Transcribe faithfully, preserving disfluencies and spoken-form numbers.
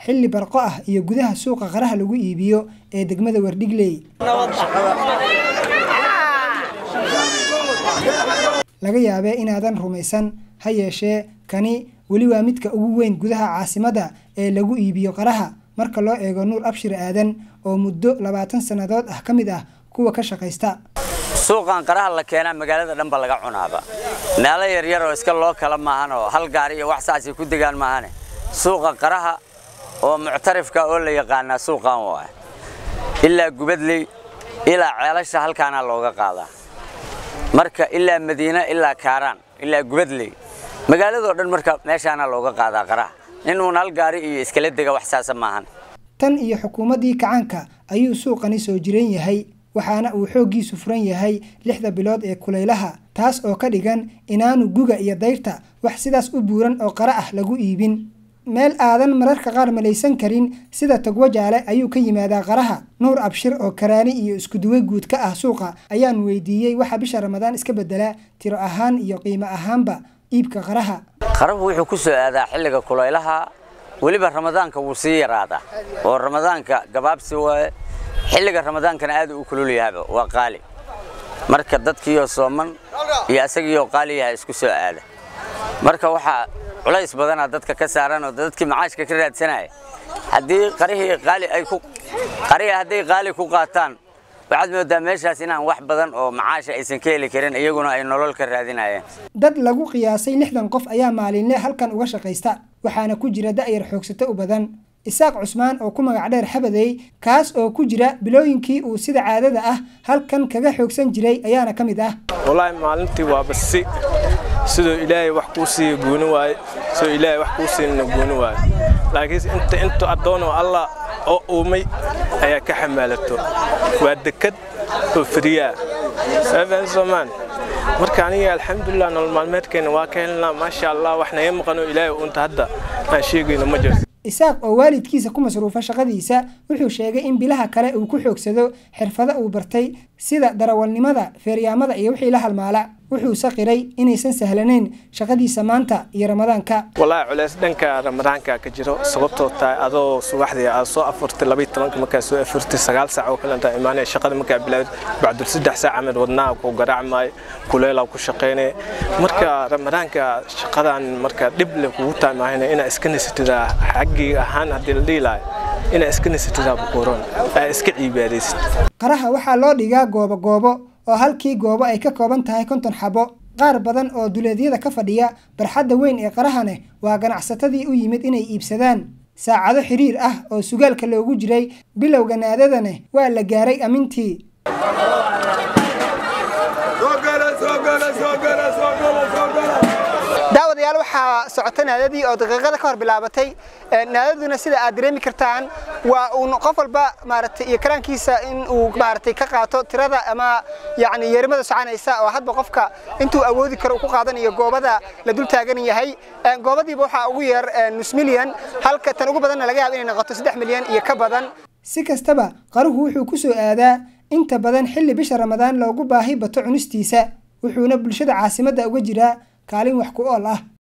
xilli barqo ah iyo gudaha suuqa qaraha lagu iibiyo ee degmada Wardhigley. laga yaabee inaadan rumaysan ha yeeshee kani weli waa midka ugu weyn gudaha caasimadda ee lagu iibiyo qaraha marka loo eego Nuur Abshir Aadan oo muddo labaatan sanadood ah ka mid ah kuwa ka shaqeysta. suuqan qaraha la keenaa magaalada dhan ba laga cunaaba meelo yar yar oo iska loo kala maahan oo hal gaari iyo wax saasi ku degaan maahan suuqa qaraha oo muctarifka oo la yaqaan suuqan waa ilaa Gubadley ilaa ceelasha halkaana looga qaadaa marka ilaa Madiina ilaa Kaaraan ilaa Gubadley magaalada dhan marka meeshaana looga qaadaa qaraha inuu hal gaari iyo iskala dega wax saasa maahan. tan iyo xukuumadii kacanka ayuu suuqani soo jireen yahay waxaana uu xoogiisu furan yahay lixda bilood ee kulaylaha taas oo ka dhigan inaanu guga iyo dayrta wax sidaas u buuran oo qara ah lagu iibin meel aadan mararka qaar malaysan karin sida Togwajaale ayuu ka yimaadaa qaraha. Nuur Abshir oo karaani iyo isku duway guud ka ah suuqa ayaan weydiiyay waxa bisha Ramadaan iska bedela tiro ahaan iyo qiimo ahaanba iibka qaraha. qarahu wuxuu ku soo aadaa xilliga kulaylaha waliba Ramadaanka wuu sii yaraadaa oo Ramadaanka gabaabsi waa xilliga Ramadaankana aad u kulul yahay waa qaali marka dadkii oo sooman iyo asagii oo qaali yahay isku soo aada marka waxa culays badan dadka ka saaran oo dadkii macaashka ka raadsanay hadii qarihii qaali ay ku qariya hadii qaali ku qaataan waxaad moodaa meeshaas inaan wax badan oo macaash aysan ka heli karin iyaguna ay nolol ka raadinayeen. dad lagu qiyaasay lixdan qof ayaa maalinle halkan uga shaqeysta waxaana ku jira da'yar xoogsato u badan. Isaaq Cusmaan oo ku magac dheer Xabadey kaas oo ku jira bilooyinkii uu sida caadada ah halkan kaga xoogsan jiray ayaana kamid ah. wallahi maalintii waa basi sidoo Ilaahay wax ku sii gooni waay soo Ilaahay wax ku sii gooni waay laakiin inta inta adoono Allah oo uumay ayaa ka xamaalato waa dekad oo firiya sabab zaman marka aniga alxamdulillah nolol maalmeedkeena waa ka helnaa ma sha Allah waxna ay maqano Ilaahay unta hadda aan sheegayno ma jirto. Isaaq oo waalidkiisa ku masruufa shaqadiisa wuxuu sheegay in bilaha kale uu ku xoogsado xirfado uu bartay sida darawalnimada feeryaamada iyo wixii la halmaala wuxuu saqiray inaysan sahlanayn shaqadiisa maanta iyo Ramadaanka. wallahi culays dhanka Ramadaanka ka jiro sababtoo tahay adoo subaxdii aad soo afurtay laba iyo toban markaa soo afurtay sagaal saac oo kale inta iimaanay shaqada markaa bilaawd bacdu saddex saac amad wadnaa ku garaacmay kuleel ku shaqeynay marka Ramadaanka shaqadan marka dib leh ku taamaahayna ina iska nisatida xaqi ahaan hadii la dhiilay ina iska nisatida buuran ay iska ciibaadaysid. qaraha waxa loo dhigaa goobo goobo oo halkii goobo ay ka kooban tahay konton xabo qaar badan oo duleedyada ka fadhiya barxadda weyn ee qarahane waa ganacsatadii u yimid inay iibsadaan saacado xiriir ah oo sugaalka loogu jiray bilowga naadadane waa la gaaray amintii. daawadayaal waxaa socota naadadii oo daqiiqada ka hor bilaabatay naadaduna sida aad dareemi kartaan waa uu qof walba maaragtay iyo karaankiisa in uu maaragtay ka qaato tirada ama yacni yeerimada soconaysa oo hadba qofka intuu awoodi karo ku qaadanayo goobada la dul taagan yahay goobadiiba waxa ugu yar nus milyan halka tan ugu badanna laga yaabo inay noqoto saddex milyan iyo ka badan. si kastaba qaruhu wuxuu ku soo aadaa inta badan xilli bisha Ramadaan loogu baahi bato cunistiisa wuxuuna bulshada caasimadda uga jiraa kaalin wax ku ool ah.